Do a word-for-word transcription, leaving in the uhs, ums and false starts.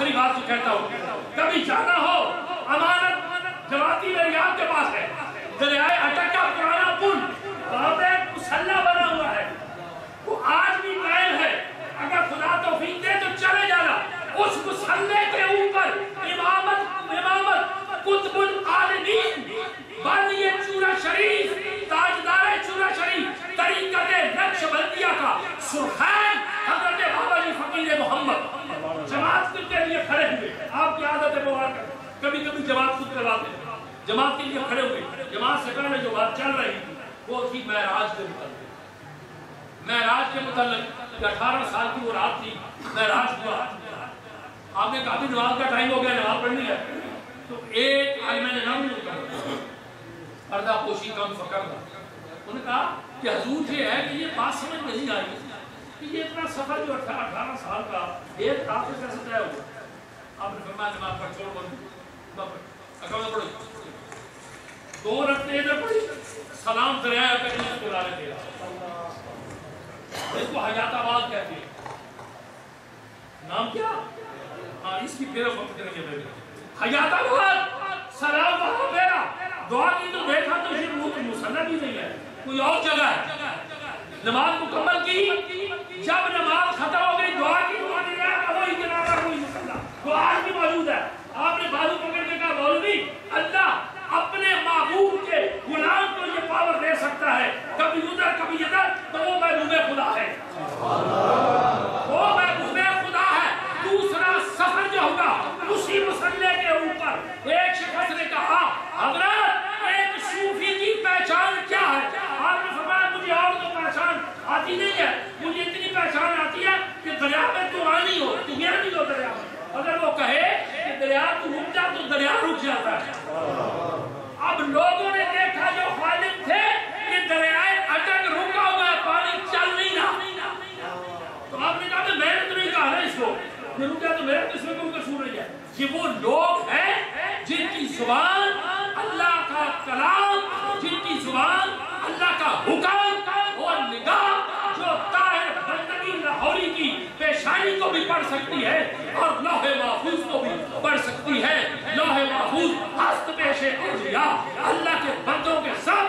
آخری بات جو کہتا ہوں، کبھی جانا ہو امانت جماعتی میری آپ کے پاس ہے، دریائے اٹک کا پرانا پل، وہاں پہ ایک مسلح بنا ہوا ہے، وہ آج بھی قائم ہے، اگر خدا توفیق دے تو چلے جانا، اس مسلح کے اوپر امامت امامت قطب العالمین بانی چورا شریف، تاجدار چورا شریف، طریقت نقش بندیہ کا سرخین حضرت بابا جی فقیر محمد جماعت کے لیے کھڑے ہوئے. آپ کی عادت ہے مبارک، کبھی کبھی جماعت خود کرواتے ہیں، جماعت کے لیے کھڑے ہوئے. جماعت سے پہلے جو بات چل رہی تھی وہ تھی معراج کے متعلق. معراج کے متعلق اٹھارہ سال کی وہ رات تھی، معراج ہوا. آپ نے کہا بھی نماز کا ٹائم ہو گیا، نماز پڑھنی ہے. تو ایک آئی میں نے نام نہیں کہا، پردہ پوشی کم فکر تھا. انہوں نے کہا کہ حضور یہ ہے کہ یہ بات سمجھ نہیں آئی کہ یہ اتنا سفر جو اٹھارہ سال کا ایک رات سے کیسے طے ہوا. آپ نے فرمایا نماز پڑھ چھوڑ بند اکاؤں میں پڑھو. دو رکھتے ادھر پڑھی، سلام دریائے پہ اس کو لانے دیا. اس کو حیات آباد کہتے ہیں. نام کیا؟ ہاں اس کی پھر وقت کریں گے میرے حیات آباد. سلام وہاں میرا دعا کی تو دیکھا تو یہ روح مسلح بھی نہیں ہے، کوئی اور جگہ ہے. نماز مکمل کی، جب نماز ختم ہو گئی دعا کی، دعا نہیں رہا وہی کنارہ وہی مسلح دعا بھی موجود ہے. آپ نے بازو پکڑ کے کہا مولوی اللہ اپنے محبوب کے غلام کو یہ پاور دے سکتا ہے، کبھی ادھر کبھی ادھر، تو وہ محبوب خدا ہے، وہ محبوب خدا ہے. دوسرا سفر جو ہوگا اسی مسئلے کے اوپر ایک شخص نے کہا حضرت ایک صوفی کی پہچان کیا ہے؟ آپ نے فرمایا مجھے اور تو پہچان آتی نہیں ہے، مجھے اتنی پہچان آتی ہے کہ دریا میں تو آنی ہو، تو گیا نہیں ہو دریا میں. اگر وہ کہے کہ دریا تو رک جا تو دریا رک جاتا ہے. اب لوگوں نے دیکھا جو خالق تھے کہ دریائے اٹک رکا ہوا ہے، پانی چل نہیں رہا. تو آپ نے کہا کہ میں نے تو نہیں کہا نا اس کو یہ رکا، تو میرا تو اس میں کوئی قصور نہیں ہے. یہ وہ لوگ ہیں جن کی زبان اللہ کا کلام، جن کی زبان اللہ کا حکم اور نگاہ جو طاہر بندگی لاہوری کی پیشانی کو بھی پڑھ سکتی ہے اور لوح محفوظ کو بھی پڑھ سکتی ہے. لوح محفوظ ہست پیش اولیاء اللہ کے بندوں کے ساتھ